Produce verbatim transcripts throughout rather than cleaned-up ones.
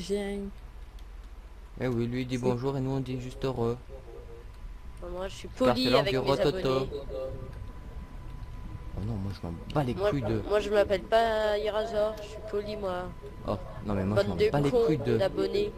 viens. Eh oui, lui il dit bonjour et nous on dit juste heureux. Moi je suis Car c'est poli l'heure avec du mes rototo. abonnés. Oh non, moi je m'en bats les Moi, couilles de... moi je m'appelle pas Irazor, je suis poli moi. Oh, non mais moi je Bande m'en de bats les couilles cons de... d'abonnés.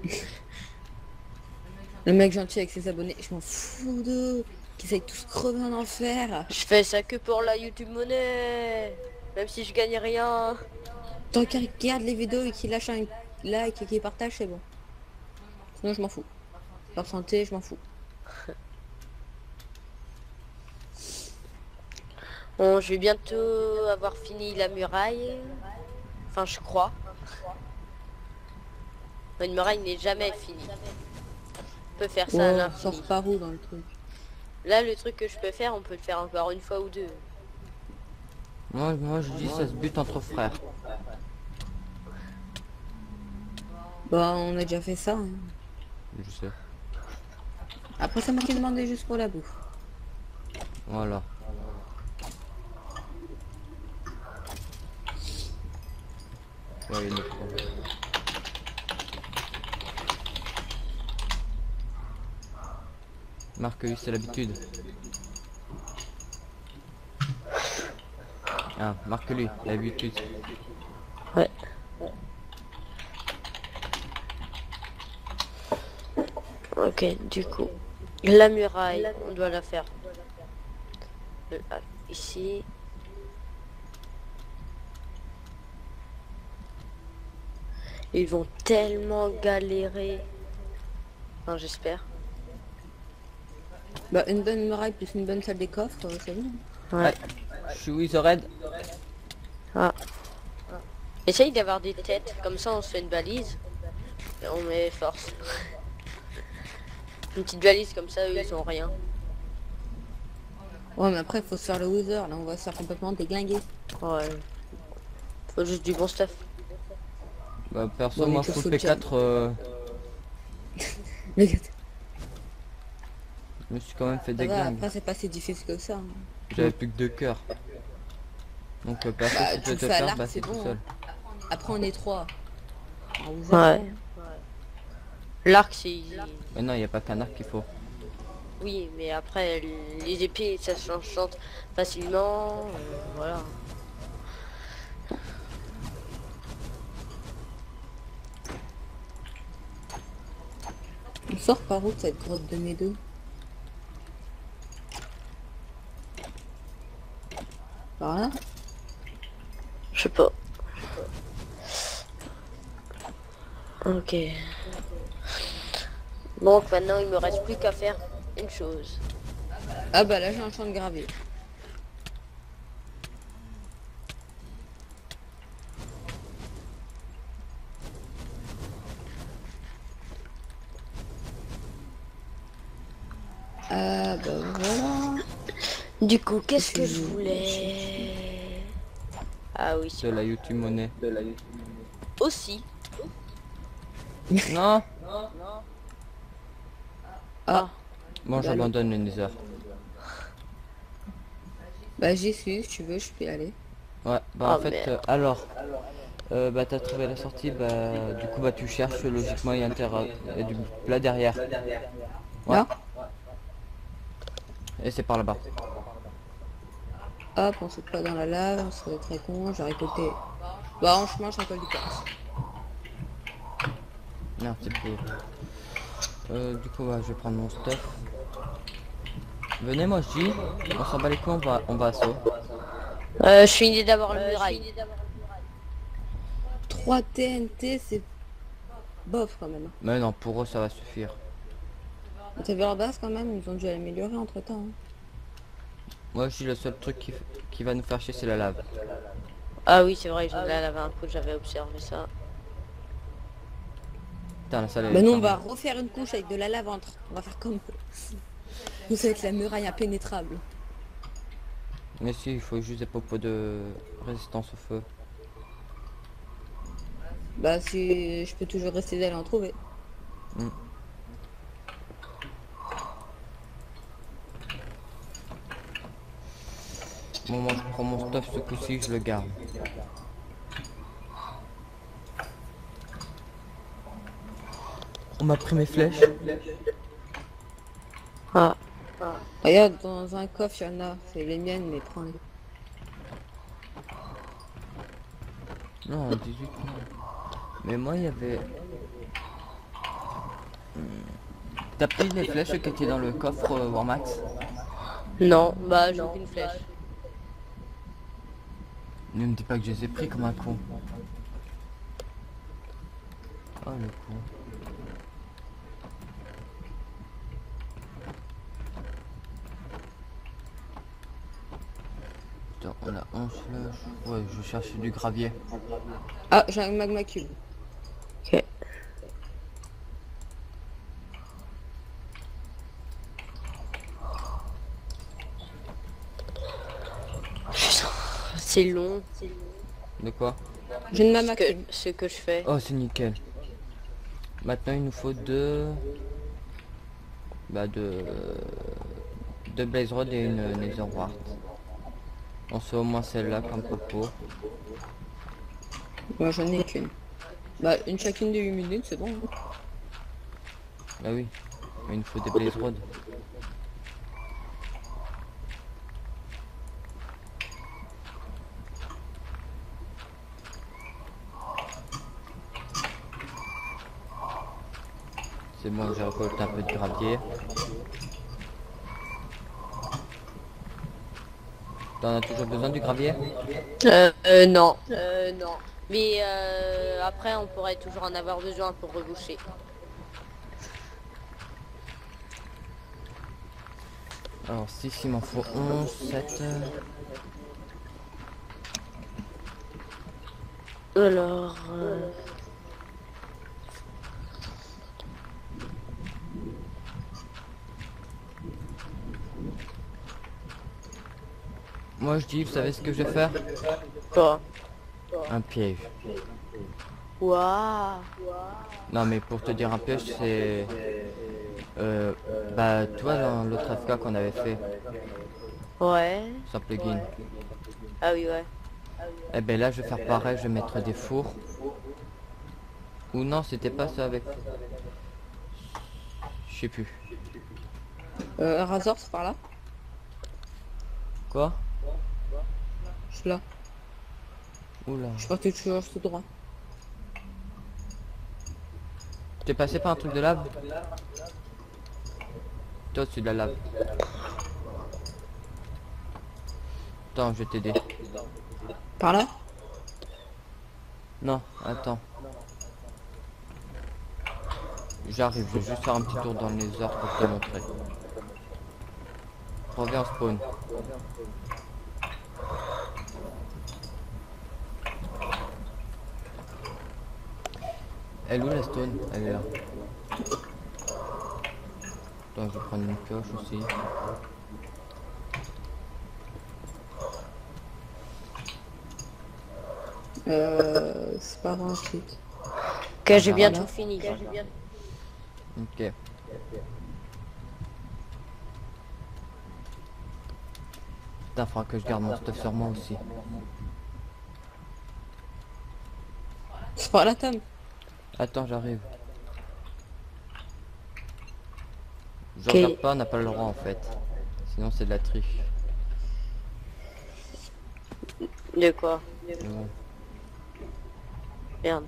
Le mec gentil avec ses abonnés, je m'en fous d'eux. Qu'ils aillent tous crever en enfer. Je fais ça que pour la YouTube monnaie. Même si je gagne rien. Tant qu'ils regardent les vidéos et qu'ils lâchent un like et qu'ils partagent, c'est bon. Sinon je m'en fous. Leur santé, je m'en fous. Bon, je vais bientôt avoir fini la muraille. Enfin, je crois. Une muraille n'est jamais finie. On peut faire ça à Ouais, l'infini. sort par où dans le truc? Là, le truc que je peux faire, on peut le faire encore une fois ou deux. Moi, moi je dis ça se bute entre frères. Bah on a déjà fait ça. Hein. Je sais. Après c'est moi qui demandais juste pour la bouffe. Voilà. Ouais, il est fort. Marcus, c'est l'habitude. Ah, marque-lui, l'habitude. Ouais. Ok, du coup, la muraille, on doit la faire. Euh, Ici. Ils vont tellement galérer. Enfin, j'espère. Bah une bonne muraille plus une bonne salle des coffres, euh, c'est bon. Ouais. Je suis with the red. Ah. Essaye d'avoir des têtes, comme ça on se fait une balise. Et on met force. Une petite valise comme ça, eux ils ont rien. Ouais mais après faut se faire le wither, là on va se faire complètement déglinguer. Ouais. Faut juste du bon stuff. Bah perso, Bon, moi mais je faut trouve le P quatre, euh, Mais ça je me suis quand même fait des va, glingues. après c'est pas si difficile que ça. Hein. J'avais plus que deux cœurs. Donc euh, perso, Bah, si tu tu veux le te fais à faire, l'arc, bah c'est c'est tout bon, seul. Après on est trois. En wither, Ouais. bon. L'arc c'est easy. Mais non, il n'y a pas qu'un arc qu'il faut. Oui, mais après les épées ça se chante facilement. euh, voilà. On sort par où de cette grotte de mes deux? Par là? Je sais pas. Ok. Donc maintenant il me reste plus qu'à faire une chose. Ah bah là j'ai un champ de gravier. Ah bah voilà. Du coup, qu'est-ce que que je je voulais? Ah oui, De c'est la YouTube monnaie. aussi. Non. Ah, Bon, Bah, j'abandonne le Nether. bah j'y suis, si tu veux, je peux y aller. Ouais, bah Oh, en fait, merde. euh, alors, euh, bah t'as trouvé la sortie, bah du coup bah tu cherches, logiquement il y a, intérêt- il y a du plat derrière. Ouais, Là? et c'est par là-bas. Hop, on saute pas dans la lave, on serait très con, j'ai récolté. Bah en chemin je récolte du quartz. Non, c'est plus. Euh, du coup, bah, je vais prendre mon stuff. Venez, moi je dis, on s'en bat les couilles, on va, on va à saut. Euh, je finis d'abord le muraille. trois T N T c'est bof quand même. Mais non, pour eux ça va suffire. T'as vu leur base quand même, ils ont dû l'améliorer entre temps. Moi je dis le seul truc qui, f- qui va nous faire chier c'est la lave. Ah oui, c'est vrai, je la lave un coup, j'avais observé ça. Putain, la salle elle Bah est nous on va fermée. refaire une couche avec de la lave entre. On va faire comme nous ça va être la muraille impénétrable. Mais si, il faut juste des popos de résistance au feu. Bah si je peux toujours rester d'aller en trouver. Hmm. Bon, moi je prends mon stuff ce coup-ci, je le garde. On m'a pris mes flèches. Ah. Regarde, dans un coffre, il y en a. C'est les miennes, mais prends-les. Non, dix-huit. Mais moi, il y avait... Hmm. T'as pris les flèches qui étaient dans le coffre euh, Warmax? Non, bah j'ai aucune flèche. Ne me dis pas que je les ai pris comme un con. Oh le con. Putain, on a onze flèches. Ouais, je cherchais du gravier. Ah, j'ai un magma cube. Ok. C'est long. De quoi? J'ai une Ce magma que, cube. ce que je fais. Oh, c'est nickel. Maintenant, il nous faut deux... Bah, deux... Deux Blaze Rod et une Nether Wart. On sait au moins celle-là comme propos. Moi, j'en ai qu'une. Bah, une chacune de huit minutes, c'est bon. Hein. Bah oui, mais il nous faut des Blaze Rod. C'est bon, j'ai récolté un peu de gravier. T'en as toujours besoin du gravier? Euh, euh non. Euh, non. Mais euh, après, on pourrait toujours en avoir besoin pour reboucher. Alors six, il m'en faut onze, sept... Alors... Euh... Moi je dis, vous savez ce que je vais faire? Quoi? Un piège. Waouh. Non mais pour te dire un piège, c'est... Euh, bah tu vois dans l'autre F K qu'on avait fait, Ouais. sans plugin. Ah oui, ouais. Eh ben là je vais faire pareil, je vais mettre des fours. Ou non, c'était pas ça avec... Je sais plus. Euh, Razor, c'est par là. Quoi? Je suis là. Oula. Je suis parti toujours tout droit. T'es passé par un truc de lave? Toi c'est de la lave. Attends, je vais t'aider. Par là? Non, attends. J'arrive, je vais juste faire un petit tour dans les heures pour te montrer. Reviens en spawn. Elle est où la stone? Elle est là. Attends, je vais prendre une pioche aussi. Euh, c'est pas un truc. Ok, j'ai Ah, bientôt voilà. fini. Ok. Putain, faudra que je garde mon stuff sur moi aussi. C'est par là, Tom. Attends, j'arrive. Je Ok. regarde pas, on n'a pas le droit en fait. Sinon c'est de la triche. De quoi? Mais bon. Merde.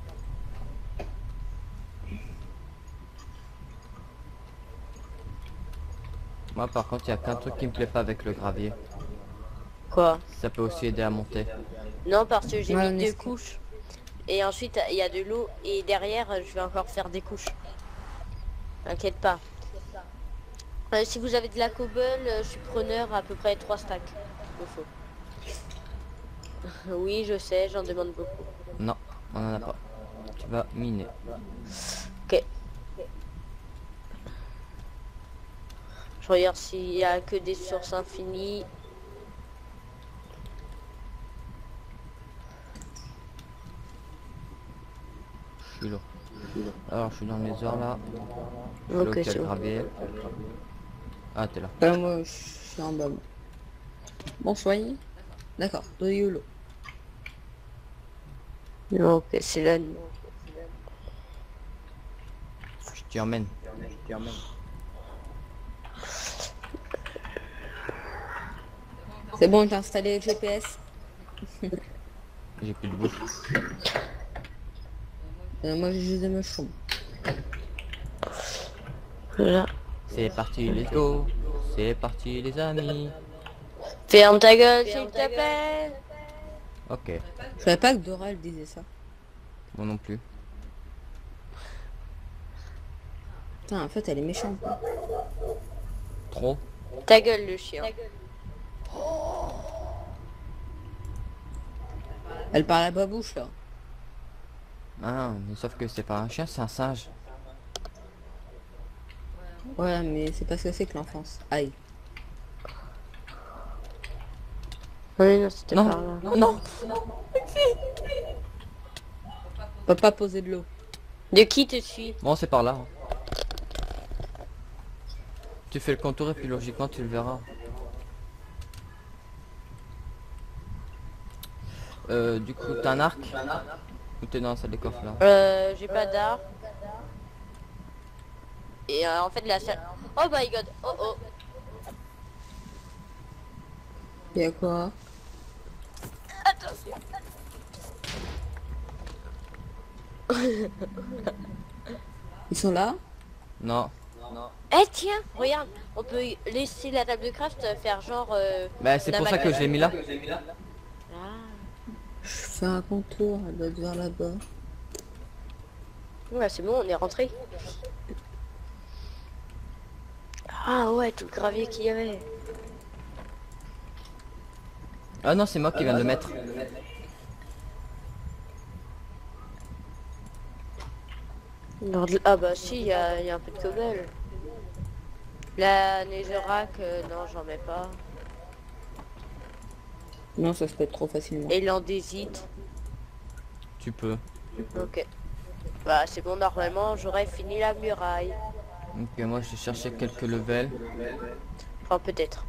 Moi par contre, il y a qu'un truc qui me plaît pas avec le gravier. Quoi? Ça peut aussi aider à monter. Non, parce que j'ai Ouais, mis on deux est- couches. Et ensuite, il y a de l'eau. Et derrière, je vais encore faire des couches. T'inquiète pas. Euh, si vous avez de la cobble, euh, je suis preneur à peu près trois stacks. Il faut. Oui, je sais, j'en demande beaucoup. Non, on en a pas. Tu vas miner. Ok. Je regarde s'il y a que des sources infinies. Je suis là. Alors je suis dans les heures là. Je suis Ok, là où il y a c'est le bon. gravier. Ah t'es là. Euh, moi, je suis en bas. Bon, soigne. D'accord, de YOLO. Ok, c'est la nuit. Tu emmènes. C'est bon, j'ai installé le G P S. J'ai plus de bouffe. Euh, moi j'ai juste des mushrooms. Voilà. C'est parti, let's go. C'est parti, les amis. Ferme ta gueule, s'il te plaît. Ok, Je savais pas que Dora elle disait ça. moi non plus. Putain, en fait elle est méchante. quoi. Trop. Ta gueule, le chien. Elle parle à babouche là. Ah, mais sauf que c'est pas un chien, c'est un singe. Ouais, mais c'est pas ce que c'est que l'enfance. Aïe. Oui, non, c'était Non, par là. non, non. Papa poser de l'eau. De qui te suis? Bon, c'est par là. hein. Tu fais le contour et puis logiquement tu le verras. Euh, du coup, t'as un arc? Ou t'es dans la salle des coffres là? Euh, j'ai pas d'art. Et euh, en fait, la salle... Oh my god, oh oh. Y'a quoi? Attention. Ils sont là? Non. Eh tiens, regarde, on peut laisser la table de craft faire genre... Euh, Bah c'est la pour ça que bague- je l'ai mis là. Ah. Je fais un contour, elle doit être vers là-bas. Ouais, c'est bon, on est rentré. Ah ouais, tout le gravier qu'il y avait. Ah non, c'est moi qui viens de le mettre. Non, de- Ah bah si, il y, a il y a un peu de cobble. La netherrack, euh, non, j'en mets pas. Non, ça se peut être trop facilement. Et l'andésite. Tu peux. Ok. Bah c'est bon, normalement, j'aurais fini la muraille. Ok, moi j'ai cherché quelques levels. Enfin, peut-être.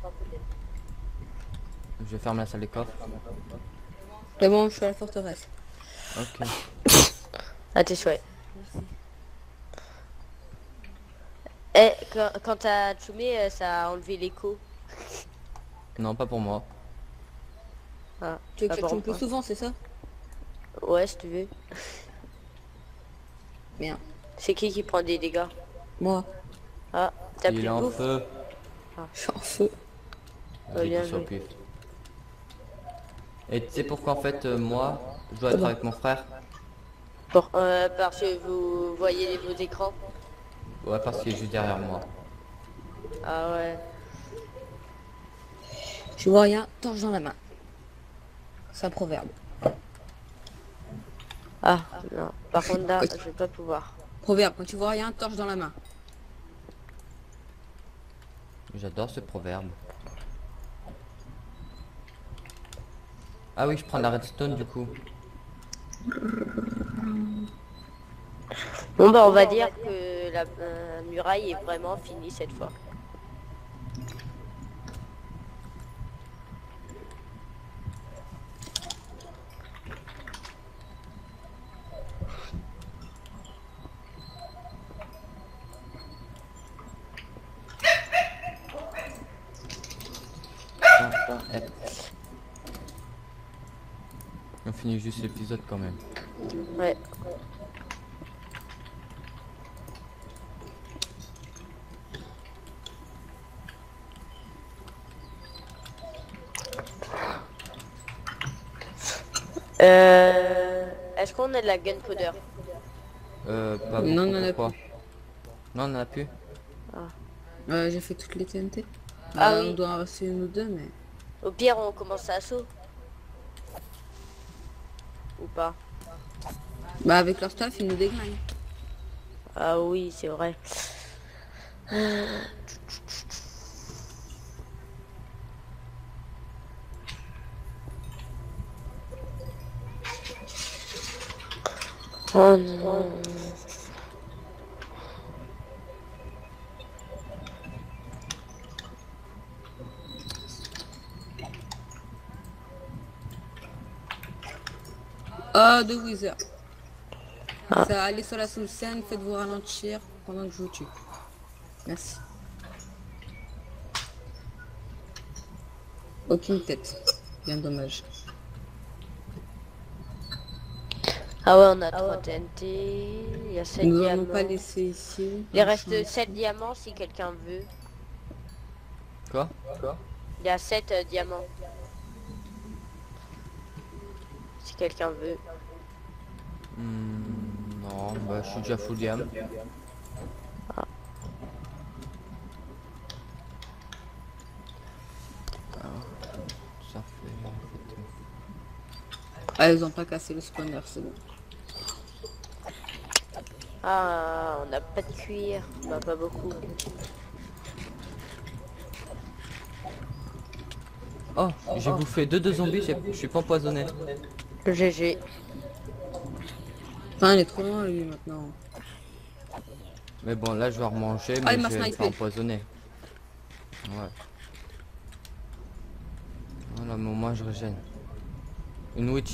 Je ferme la salle des coffres. C'est bon, je suis à la forteresse. Ok. À tes souhaits. Eh, quand, quand t'as choumé, euh, ça a enlevé l'écho. Non, pas pour moi. Ah, Tu veux pas que je pour tombe plus moi. souvent, c'est ça? Ouais, si tu veux. Merde. C'est qui qui prend des dégâts? Moi, Ah, t'as plus Il de est en bouffe? feu. je suis en feu. Ouais, J'ai bien été sur joué. le pif. Et tu sais pourquoi en fait euh, moi je dois être avec mon frère? Pour, euh, parce que vous voyez les beaux écrans. Ouais, parce qu'il est juste derrière moi. Ah ouais. Je vois rien, torche dans la main. C'est un proverbe. Ah, non. Par contre là, je vais pas pouvoir. Proverbe, quand tu vois rien, torche dans la main. J'adore ce proverbe. Ah oui, je prends la redstone du coup. Bon bah on va dire que la euh, muraille est vraiment finie cette fois. Ah, eh. On finit juste l'épisode quand même. Ouais. Euh, Est-ce qu'on a de la gunpowder? Euh, pas Non, beaucoup, non, on en a pourquoi? Non, on en a plus. Euh, j'ai fait toutes les T N T. Ah Euh, oui. On doit en rester une ou deux, mais... Au pire, on commence à saut. Ou pas? Bah avec leur staff, ils nous déglinguent. Ah oui, c'est vrai. Oh non. Ah, de Wither. Ça, allez sur la sous scène, faites-vous ralentir. pendant que je vous tue. Merci. Aucune tête. Bien dommage. Ah ouais, on a trois T N T. Il y a sept Nous diamants. n'allons pas laisser ici. Il reste sept diamants si quelqu'un veut. Quoi? Il y a sept euh, diamants. Si quelqu'un veut. Hmm, non, bah je suis déjà full diam. Ah. Alors, ça fait... Ah, ils ont pas cassé le spawner, c'est bon. Ah, on n'a pas de cuir. Bah, pas beaucoup. Oh, j'ai bouffé deux de zombies, j'ai- je suis pas empoisonné. G G. Enfin, il est trop loin lui maintenant. Mais bon, là je vais remanger, Ah, mais il m'a je vais snipé. pas empoisonné. Ouais. Voilà, mais au moins je régène. Une witch.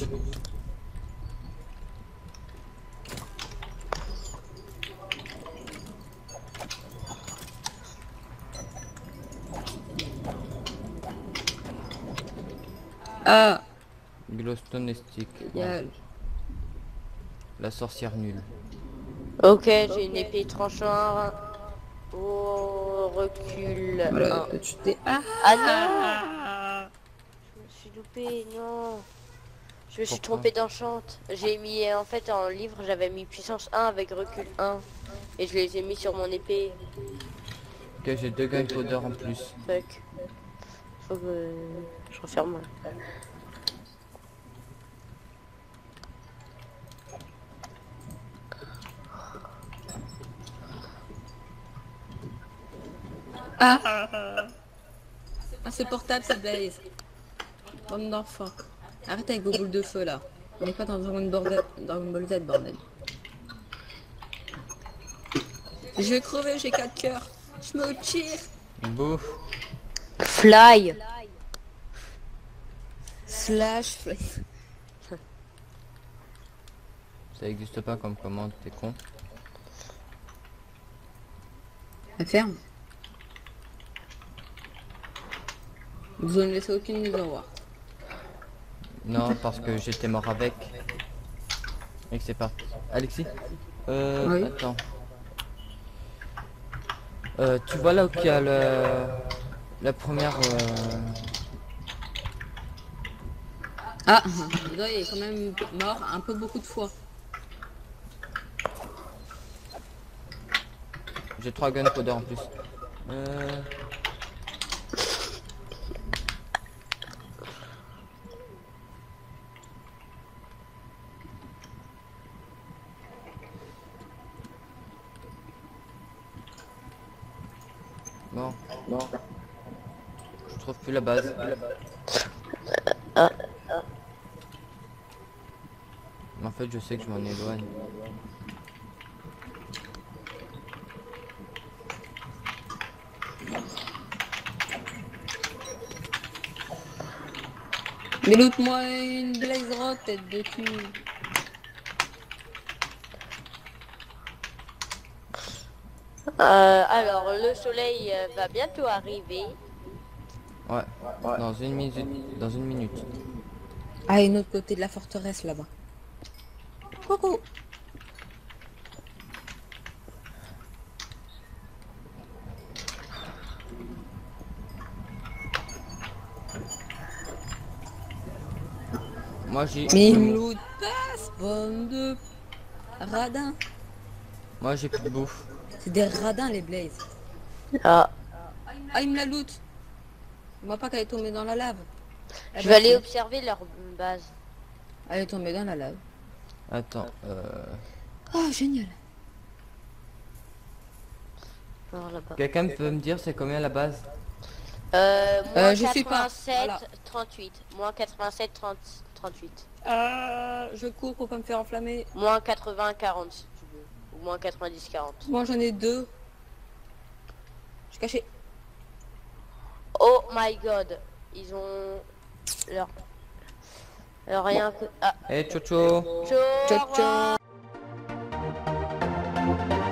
Ah, Glowstone et stick. génial. La sorcière nulle. Ok, j'ai une épée tranchant. Oh, recul. Voilà, un. tu t'es... Ah, Ah non, je me suis loupé, non. Je me suis Pourquoi? trompé d'enchante. J'ai mis, en fait, en livre, j'avais mis puissance un avec recul un. Et je les ai mis sur mon épée. Ok, j'ai deux gunpowder en plus. Fuck. Faut que je referme. ah. Insupportable cette Blaze. Bande d'enfants. Arrête avec vos boules de feu là. On n'est pas dans Dragon Ball Z, Dragon Ball Z, bordel. Je vais crever, j'ai quatre cœurs. Je me tire. Bouffe. Fly. Slash fly. Ça existe pas comme commande, t'es con. La ferme. Vous ne laissez aucune mise en voir. Non, parce que j'étais mort avec. Et que c'est parti. Alexis Euh, Oui. attends. Euh, tu vois là où il y a le... La première... euh, Ah, il est quand même mort un peu beaucoup de fois. J'ai trois gunpowder en plus. Euh... Bon, bon. Je trouve plus la base. Ah. Mais en fait, je sais que je m'en éloigne. Mais loot-moi une Blaze Rod, tête de cul. Euh, alors, le soleil euh, va bientôt arriver. Ouais, dans une minute. Dans une minute. Ah, une autre côté de la forteresse là-bas. Coucou. Moi j'ai... Mais il me loot pas, ce bande de radins. Moi j'ai plus de bouffe. C'est des radins les Blaze. Ah. Ah, il me la loot. On voit pas qu'elle est tombée dans la lave. Ah, Je bah, vais aller si. observer leur base. Elle est tombée dans la lave. Attends, euh... Oh, génial. Alors, là-bas. Quelqu'un peut me dire c'est combien la base? Euh, moins Euh, je suis pas. quatre-vingt-sept, Voilà. trente-huit. Moins quatre-vingt-sept, trente, trente-huit. Euh, je cours pour pas me faire enflammer. Moins quatre-vingts, quarante si tu veux. Ou moins quatre-vingt-dix, quarante. Moi j'en ai deux. Je suis caché. Oh my god. Ils ont... Leur... leur rien que... Ah. Eh, ciao ciao. Ciao, Ciao, au revoir. ciao.